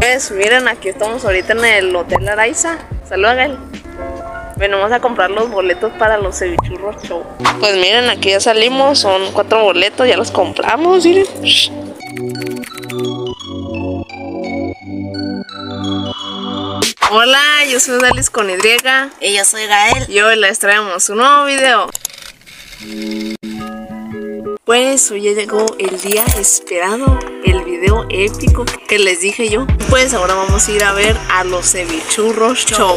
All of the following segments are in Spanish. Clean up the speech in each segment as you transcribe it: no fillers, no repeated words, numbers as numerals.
Pues miren, aquí estamos ahorita en el Hotel Araiza. Saluda, Gael. Venimos a comprar los boletos para los Cevichurros Show. Pues miren, aquí ya salimos, son 4 boletos, ya los compramos, miren. Hola, yo soy Dalis con Y. Y yo soy Gael. Y hoy les traemos un nuevo video. Pues hoy ya llegó el día esperado, el video épico que les dije yo. Pues ahora vamos a ir a ver a los Cevichurros Show.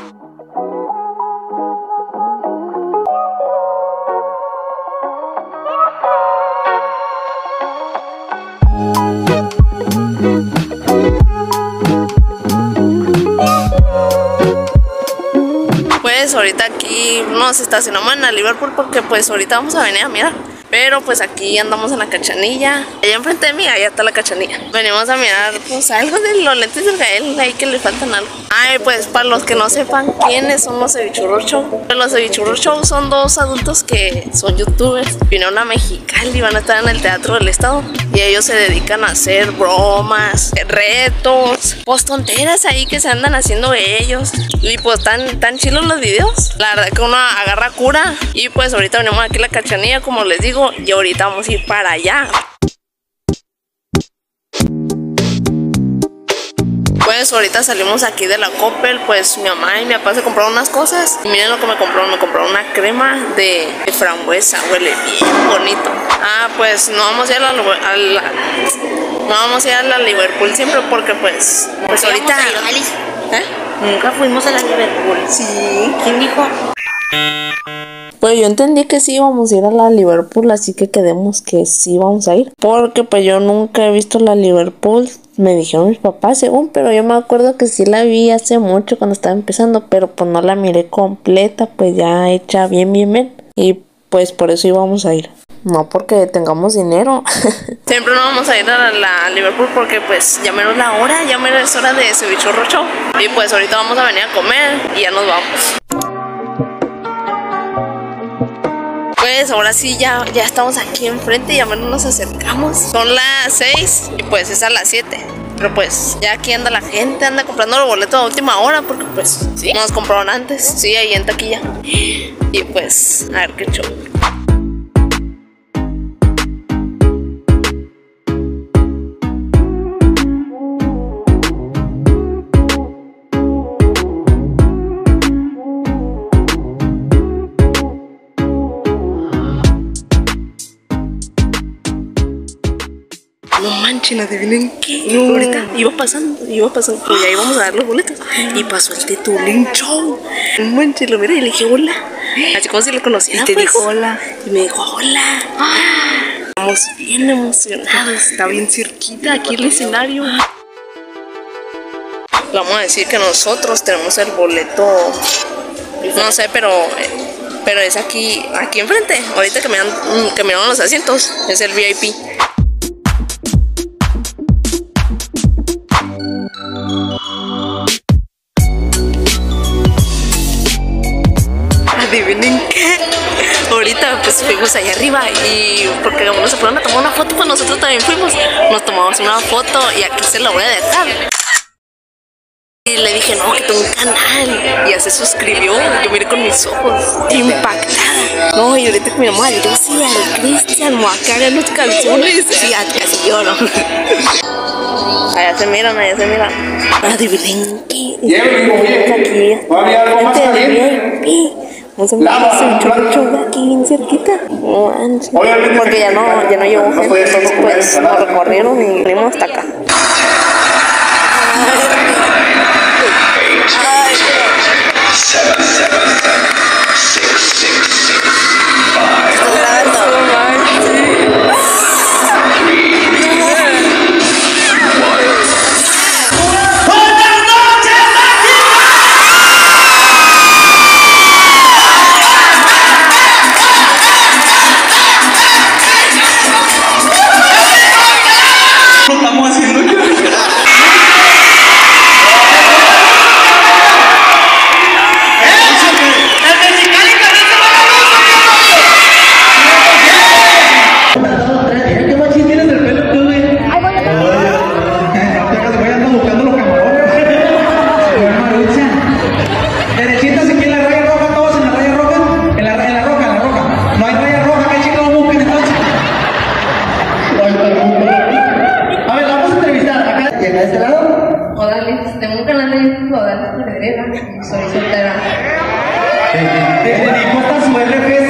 Pues ahorita aquí nos estacionamos en la Liverpool porque pues ahorita vamos a venir a mirar. Pero pues aquí andamos en la Cachanilla. Allá enfrente de mí, allá está la Cachanilla. Venimos a mirar pues algo de los lentes del Gael, ahí que le faltan algo. Ay, pues para los que no sepan quiénes son los Cevichurros Show. Los Cevichurros Show son 2 adultos que son youtubers. Vinieron a Mexicali y van a estar en el Teatro del Estado. Y ellos se dedican a hacer bromas, retos, pues tonteras ahí que se andan haciendo ellos. Y pues tan chilos los videos. La verdad que uno agarra cura. Y pues ahorita venimos aquí a la Cachanilla, como les digo. Y ahorita vamos a ir para allá. Pues ahorita salimos aquí de la Coppel. Pues mi mamá y mi papá se compraron unas cosas. Y miren lo que me compraron una crema de frambuesa. Huele bien bonito. Ah, pues no vamos a ir no vamos a ir a la Liverpool siempre porque pues ahorita... ¿Eh? Nunca fuimos a la Liverpool. Sí. ¿Quién dijo? Pues yo entendí que sí íbamos a ir a la Liverpool, así que quedemos que sí vamos a ir. Porque pues yo nunca he visto la Liverpool, me dijeron mis papás según, pero yo me acuerdo que sí la vi hace mucho cuando estaba empezando, pero pues no la miré completa, pues ya hecha bien. Y pues por eso íbamos a ir. No porque tengamos dinero. Siempre no vamos a ir a la Liverpool porque pues ya menos la hora, ya menos es hora de Cevichurro Show. Y pues ahorita vamos a venir a comer y ya nos vamos. Pues ahora sí ya estamos aquí enfrente y ya menos nos acercamos. Son las 6 y pues es a las 7. Pero pues ya aquí anda la gente, anda comprando los boletos a última hora porque pues ¿sí? Nos compraron antes. Sí, ahí en taquilla. Y pues a ver qué show. No manchen, adivinen qué. No. Ahorita iba pasando, pues ya íbamos a dar los boletos. Y pasó el Tetulín Show. No manchen, lo miré y le dije hola. Así como si lo conociera. Y te pues. dijo hola. Y me dijo hola. Estamos bien emocionados. Está bien cerquita aquí el escenario. Vamos a decir que nosotros tenemos el boleto. No sé, pero es aquí enfrente. Ahorita que miraron los asientos. Es el VIP. Adivinen qué. Ahorita pues fuimos allá arriba y porque uno se fueron a tomar una foto, pues nosotros también fuimos. Nos tomamos una foto y aquí se la voy a dejar. Y le dije, no, que tengo un canal. Y ya se suscribió. Yo miré con mis ojos impactada. No, y ahorita que mi mamá, yo sí, al Cristian, me voy a caer en los calzones. Sí, casi lloro. Allá se miran. Adivinen qué. Aquí. Frente del VIP. Vamos a mirar ese Cevichurro aquí bien cerquita. No manches. Porque ya no llevó gente. Entonces pues nos recorrieron y venimos hasta acá. Estamos haciendo que el Mexicali también se va a este lado? Odalis, tengo un canal de YouTube, Odalis Pedrera, soy soltera. Dijo hasta su RFC.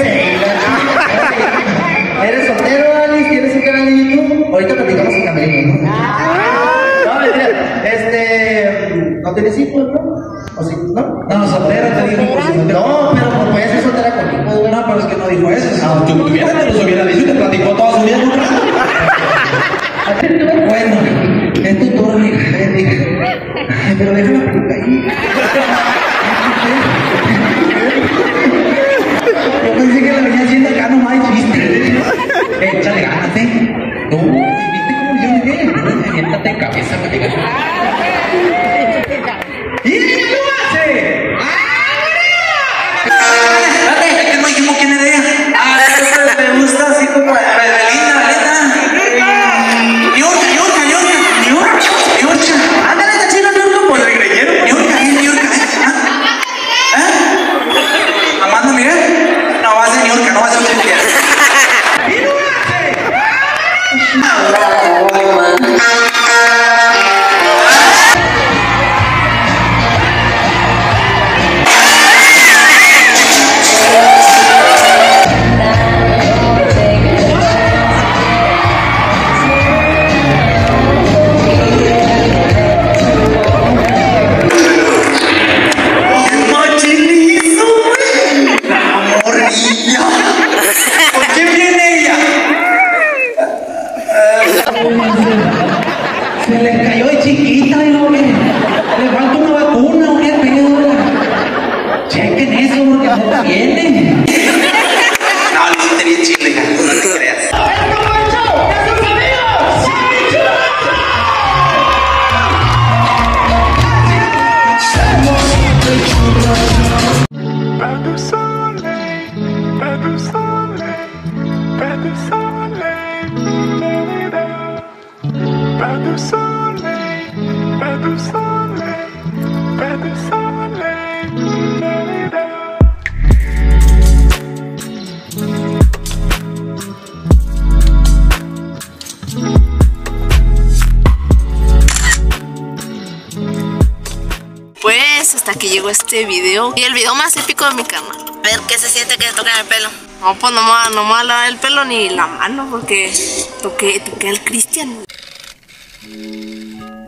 ¿Eres soltero, Alice? ¿Tienes un canal de YouTube? Ahorita platicamos con Camerino, ¿no? No, mentira. ¿No tienes hijos, no? ¿O sí? ¿No? No, soltera te dijo. No, pero pues puede ser soltera conmigo. No, pero es que no dijo eso. Si tuviera, te lo hubiera dicho y te platicó toda su vida. Bueno, es tu turno, hija. Ay, pero déjala por ahí. Yo pensé que la venía haciendo acá nomás, ¿viste? Échale ganas, ¿eh? Tú, ¿viste cómo yo llegué? Siéntate en cabeza, me digas. ¡Y lo hace! Espérate, es que no dijimos quién era ella. Me gusta así como Belinda. Niurka. Ándale, está chido, Niurka, por el greñero. Niurka. Amanda Miguel. No va a ser Niurka, no va a ser Niurka. ¡Y lo hace! Se le cayó de chiquita, y luego, ¿qué? ¿Le falta una vacuna o qué pedo? Chequen eso porque no viene. No, le hiciste bien chile, no te creas. Pas de soleil, pas de soleil, pas de soleil, pas de soleil, pas de soleil, pas de soleil. Pues hasta aquí llegó este video y el video más épico de mi canal. A ver, ¿qué se siente que te tocan el pelo? No, pues no me va a lavar el pelo ni la mano porque toqué al Cristian.